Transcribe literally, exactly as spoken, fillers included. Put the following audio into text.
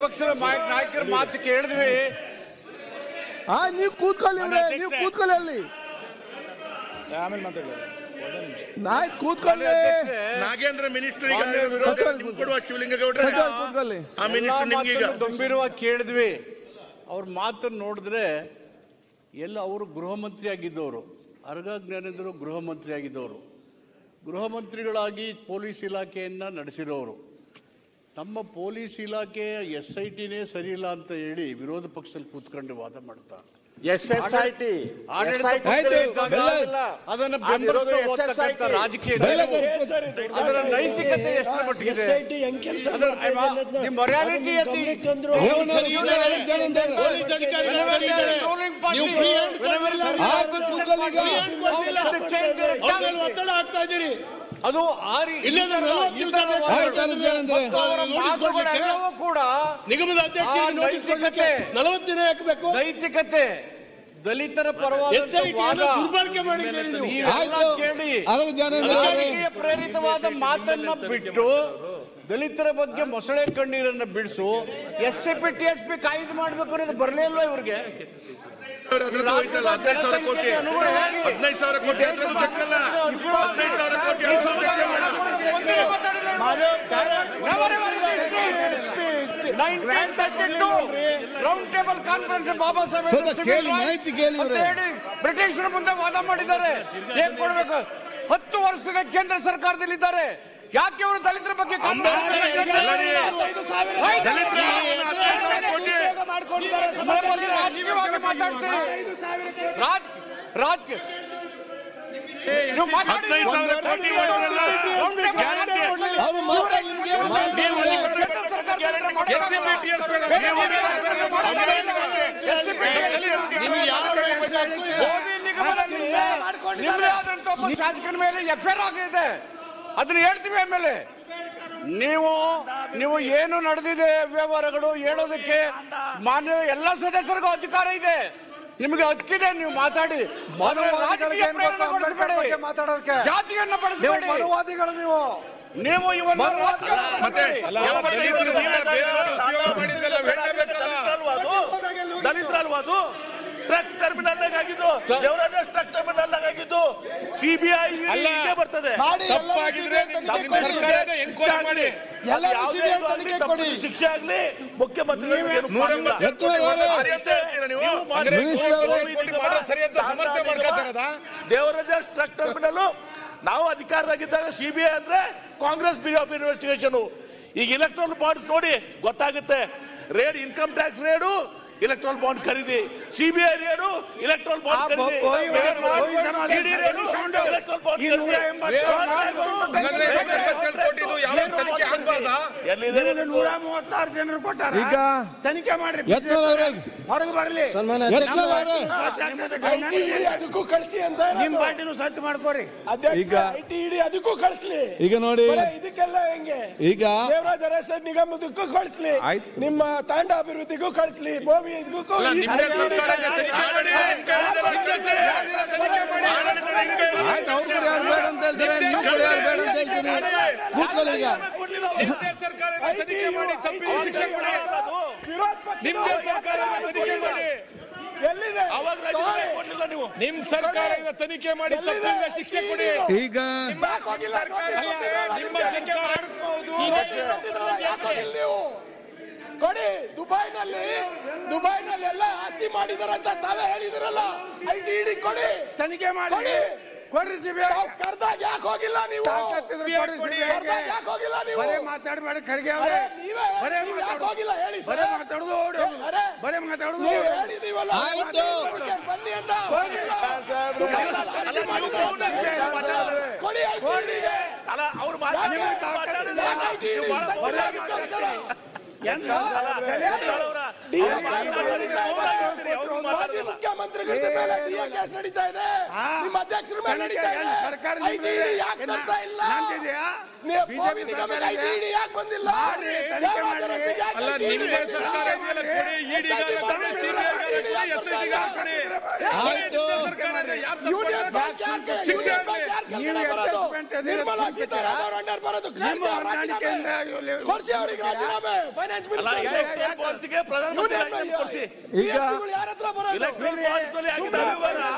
ಪಕ್ಷದ ನಾಯಕರ ಮಾತು ಕೇಳಿದ್ವಿ. ಹಾ ನೀವು ಕೂತ್ಕೊಳ್ಳಿ ನೀವು ಕೂತ್ಕೊಳ್ಳಿ ಅಲ್ಲಿ ಆಮೇಲೆ ಮಾತಾಡೋಣ. ನಾಯಕ್ ಕೂತ್ಕೊಳ್ಳಿ. ನಾಗೇಂದ್ರ ಮಿನಿಸ್ಟರ್ ಕೊಡುವ ಶಿವಲಿಂಗೇಗೌಡ ಗಂಭೀರವಾಗಿ ಕೇಳಿದ್ವಿ. ಅವ್ರ ಮಾತನ್ನು ನೋಡಿದ್ರೆ ಎಲ್ಲ ಅವರು ಗೃಹ ಮಂತ್ರಿ ಆಗಿದ್ದವರು, ಅರ್ಗ ಜ್ಞಾನೇಂದ್ರ ಗೃಹ ಮಂತ್ರಿ ಆಗಿದ್ದವರು, ಗೃಹ ಮಂತ್ರಿಗಳಾಗಿ ಪೊಲೀಸ್ ಇಲಾಖೆಯನ್ನ ನಡೆಸಿರೋರು. ನಮ್ಮ ಪೊಲೀಸ್ ಇಲಾಖೆಯ ಎಸ್ ಐ ಟಿನೇ ಸರಿ ಇಲ್ಲ ಅಂತ ಹೇಳಿ ವಿರೋಧ ಪಕ್ಷದಲ್ಲಿ ಕೂತ್ಕೊಂಡು ವಾದ ಮಾಡ್ತಾ ಅದನ್ನ ಬೆಂಬಲಿಸತಕ್ಕಂಥ ರಾಜಕೀಯ ಅದರ ನೈತಿಕತೆ ಎಷ್ಟು ಮಟ್ಟಿಗಿದೆ? ಒತ್ತಡ ಆಗ್ತಾ ಇದ್ದೀರಿ. ಅದು ಕೂಡ ನಿಗಮದ ಅಧ್ಯಕ್ಷರಿಗೆ ನಲವತ್ತು ದಿನ ಹಾಕಬೇಕು. ನೈತಿಕತೆ ದಲಿತರ ಪರವಾದ ದುರ್ಬಳಕೆ ಮಾಡಿದ್ದೀರಿ ಕೇಳಿ ರಾಜಕೀಯ ಪ್ರೇರಿತವಾದ ಮಾತನ್ನ ಬಿಟ್ಟು ದಲಿತರ ಬಗ್ಗೆ ಮೊಸಳೆ ಕಣ್ಣೀರನ್ನ ಬಿಡಿಸು. S C P T S P ಕಾಯ್ದೆ ಮಾಡ್ಬೇಕು ಅನ್ನೋದು ಬರಲೇ ಇಲ್ವಾ ಇವ್ರಿಗೆ? ಹದಿನೈದು ಸಾವಿರ ಕೋಟಿ ಹದಿನೈದು ಸಾವಿರ ಕೋಟಿ ಹದಿನೈದು ಸಾವಿರ ಕೋಟಿ round table conference Baba Saheb ಬ್ರಿಟಿಷರ ಮುಂದೆ ವಾದ ಮಾಡಿದ್ದಾರೆ. ಏನ್ ಕೊಡ್ಬೇಕು? ಹತ್ತು ವರ್ಷದ ಕೇಂದ್ರ ಸರ್ಕಾರದಲ್ಲಿದ್ದಾರೆ. ಯಾಕೆ ಅವರು ದಲಿತರ ಬಗ್ಗೆ ರಾಜಕೀಯವಾಗಿ ಮಾತಾಡ್ತೀರಿ? ರಾಜಕೀಯ ಶಾಸಕರ ಮೇಲೆ ಎಫ್ ಐ ಆರ್ ಆಗಿದೆ. ಅದನ್ನ ಹೇಳ್ತೀವಿ. ಆಮೇಲೆ ನೀವು ನೀವು ಏನು ನಡೆದಿದೆ ವ್ಯವಹಾರಗಳು ಹೇಳೋದಕ್ಕೆ ಮಾನ್ಯ ಎಲ್ಲ ಸದಸ್ಯರಿಗೂ ಅಧಿಕಾರ ಇದೆ. ನಿಮಗೆ ಹಕ್ಕಿದೆ, ನೀವು ಮಾತಾಡಿ. ಮಾತಾಡೋದಕ್ಕೆ ಜಾತಿಯನ್ನ ಬಳಸಬೇಡಿ. ಮನುವಾದಿಗಳು ನೀವು ನೀವು ಇವನ್ನ ದಲಿತರಲ್ವಾ ಅದು? ಟ್ರಕ್ ಟರ್ಮಿನಲ್ ಆಗಿದ್ದು ದೇವರಾಜ ಟ್ರಕ್ ಟರ್ಮಿನಲ್ ಆಗಿದ್ದು ಸಿಬಿಐ ಬರ್ತದೆ. ಶಿಕ್ಷೆ ಆಗ್ಲಿ ಮುಖ್ಯಮಂತ್ರಿ ದೇವರಾಜ ಟ್ರಕ್ ಟರ್ಮಿನಲ್ ನಾವು ಅಧಿಕಾರದಾಗಿದ್ದಾಗ ಸಿಬಿಐ ಅಂದ್ರೆ ಕಾಂಗ್ರೆಸ್ ಬ್ಯೂರೋ ಆಫ್ ಇನ್ವೆಸ್ಟಿಗೇಷನ್. ಈಗ ಇಲೆಕ್ಟ್ರಲ್ ಬಾಂಡ್ಸ್ ನೋಡಿ ಗೊತ್ತಾಗುತ್ತೆ. Raid income tax raid, electoral bond ಖರೀದಿ, ಸಿಬಿಐ ರೇಡು, ಇಲೆಕ್ಟ್ರಲ್ ಬಾಂಡ್ ಖರೀದಿ, ಇಲೆಕ್ಟ್ರಲ್ ಬಾಂಡ್ ನೂರ ಮೂವತ್ತಾರು ಜನರು ಕೊಟ್ಟಾರ. ಈಗ ತನಿಖೆ ಮಾಡ್ರಿ, ಹೊರಗೆ ಬರಲಿ. ಅದಕ್ಕೂ ಕಳಿಸಿ ಅಂತ ನಿಮ್ ಪಾರ್ಟಿನೂ ಸರ್ಚ್ ಮಾಡ್ಕೋರಿ. ಈಗ ಇಡಿ ಅದಕ್ಕೂ ಕಳಿಸ್ಲಿ. ಈಗ ನೋಡಿ ಇದಕ್ಕೆಲ್ಲ ಹೆಂಗೆ ಈಗ ದೇವರಾಜ ಅರಸು ನಿಗಮದಕ್ಕೂ ಕಳಿಸ್ಲಿ, ನಿಮ್ಮ ತಾಂಡ ಅಭಿವೃದ್ಧಿಗೂ ಕಳಿಸ್ಲಿ, ಬೋವಿಗೂ ನಿಮ್ ಸರ್ಕಾರ ತನಿಖೆ ಮಾಡಿ ತಪ್ಪಿಲ್ಲ ಶಿಕ್ಷೆ ಕೊಡಿ. ಈಗ ನಿಮ್ಮ ಸರ್ಕಾರ ಕೊಡಿ. ದುಬೈನಲ್ಲಿ ದುಬೈನಲ್ಲಿ ಎಲ್ಲ ಆಸ್ತಿ ಮಾಡಿದಾರಂತ ತಾವೇ ಹೇಳಿದಿರಲ್ಲ. ಐ ಟಿ ಇಡಿ ಕೊಡಿ, ತನಿಖೆ ಮಾಡಿ ಕೊಡ್ರಿ. ಸಿಬಿಐ ಕರ್ದಾಗ ಯಾಕೆ ಹೋಗಿಲ್ಲ ನೀವು? ಯಾಕೆ ಹೋಗಿಲ್ಲ ನೀವು? ಬರೇ ಮಾತಾಡಬೇಡಿ ಖರ್ಗೆ ಅವರೇ. ಬರೇ ಹೋಗಿಲ್ಲ ಹೇಳಿ. ಬರೇ ಮಾತಾಡೋದು ಬರೇ ಮಾತಾಡೋದು ಹೇಳಿದೀವಲ್ಲ. ಬನ್ನಿ ಅಂತ ಕೊಡಿ. ಅಲ್ಲ ಅವ್ರು ಮಾತಾಡಿದ್ರೆ ಮಾಜಿ ಮುಖ್ಯಮಂತ್ರಿಗಳ ಮೇಲೆ ಡಿಎ ಕೇಸ್ ನಡೀತಾ ಇದೆ, ನಿಮ್ಮ ಅಧ್ಯಕ್ಷರ ಮೇಲೆ ನಡೀತಾ ಇದೆ. ಐಟಿ ಯಾಕೆ ತರ್ತಾ ಇಲ್ಲ? ಭೂಮಿ ನಿಗಮಕ್ಕೆ ಐಟಿ ಯಾಕೆ ಬಂದಿಲ್ಲ? ಅಲ್ಲ, ನಿಮ್ದೇ ಸರ್ಕಾರ ಇದೆಯಲ್ಲ, ಕೊಡಿ. ಇಡಿಗಾರ ಕೊಡಿ, ಸಿಬಿಐಗಾರ ಕೊಡಿ, ಎಸ್ಐಟಿಗಾರ ಕೊಡಿ. ಸರ್ಕಾರ ಇದೆ, ಯಾರು ತಪ್ಪು ಶಿಕ್ಷೆ ಆಗಲಿ. ನಿರ್ಮಲಾ ಸೀತಾರಾಮನ್ ಅಂಡರ್ ಬರೋದು ಕೊಡ್ಸಿ ಅವರಿಗೆ ರಾಜೀನಾಮೆ. ಫೈನಾನ್ಸ್ ಮಿನಿಸ್ಟರ್ ಪ್ರಧಾನಮಂತ್ರಿ ಯಾರ ಹತ್ರ ಬರೋದು?